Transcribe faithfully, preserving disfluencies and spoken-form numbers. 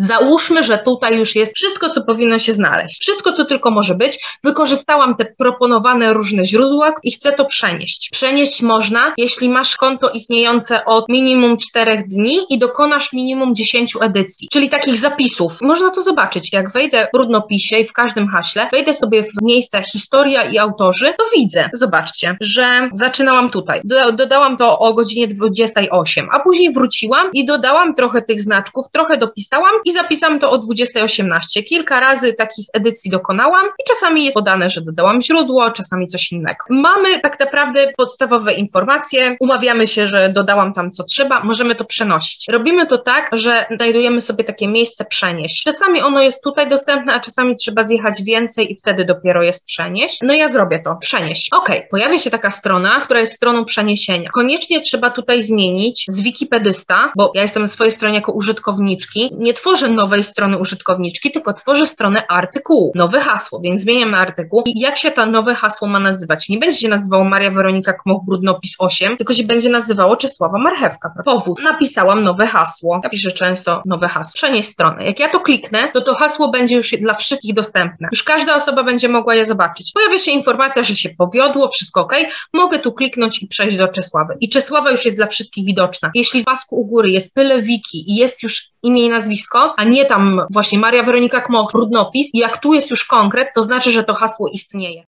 Załóżmy, że tutaj już jest wszystko, co powinno się znaleźć. Wszystko, co tylko może być. Wykorzystałam te proponowane różne źródła i chcę to przenieść. Przenieść można, jeśli masz konto istniejące od minimum czterech dni i dokonasz minimum dziesięciu edycji, czyli takich zapisów. Można to zobaczyć. Jak wejdę w brudnopisie i w każdym haśle, wejdę sobie w miejsce historia i autorzy, to widzę, zobaczcie, że zaczynałam tutaj. Do, dodałam to o godzinie dwudziestej ósmej, a później wróciłam i dodałam trochę tych znaczków, trochę dopisałam i zapisałam to o dwudziestej osiemnaście. Kilka razy takich edycji dokonałam i czasami jest podane, że dodałam źródło, czasami coś innego. Mamy tak naprawdę podstawowe informacje, umawiamy się, że dodałam tam co trzeba, możemy to przenosić. Robimy to tak, że znajdujemy sobie takie miejsce przenieść. Czasami ono jest tutaj dostępne, a czasami trzeba zjechać więcej i wtedy dopiero jest przenieść. No ja zrobię to, przenieść. Ok, pojawia się taka strona, która jest stroną przeniesienia. Koniecznie trzeba tutaj zmienić z wikipedysta, bo ja jestem na swojej stronie jako użytkowniczki, nie tworzę nowej strony użytkowniczki, tylko tworzę stronę artykułu, nowe hasło, więc zmieniam na artykuł i jak się to nowe hasło ma nazywać? Nie będzie się nazywało Maria Weronika Kmoch Brudnopis osiem, tylko się będzie nazywało Czesława Marchewka. Powód, napisałam nowe hasło, ja piszę często nowe hasło, przenieść stronę. Jak ja to kliknę, to to hasło będzie już dla wszystkich dostępne. Już każda osoba będzie mogła je zobaczyć. Pojawia się informacja, że się powiodło, wszystko ok, mogę tu kliknąć i przejść do Czesławy. I Czesława już jest dla wszystkich widoczna. Jeśli w pasku u góry jest Pyle Wiki i jest już imię i nazwisko, a nie tam właśnie Maria Weronika Kmoch, brudnopis, i jak tu jest już konkret, to znaczy, że to hasło istnieje.